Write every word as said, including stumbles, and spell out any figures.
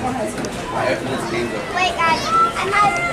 My evidence games up. Wait, guys. I'm not.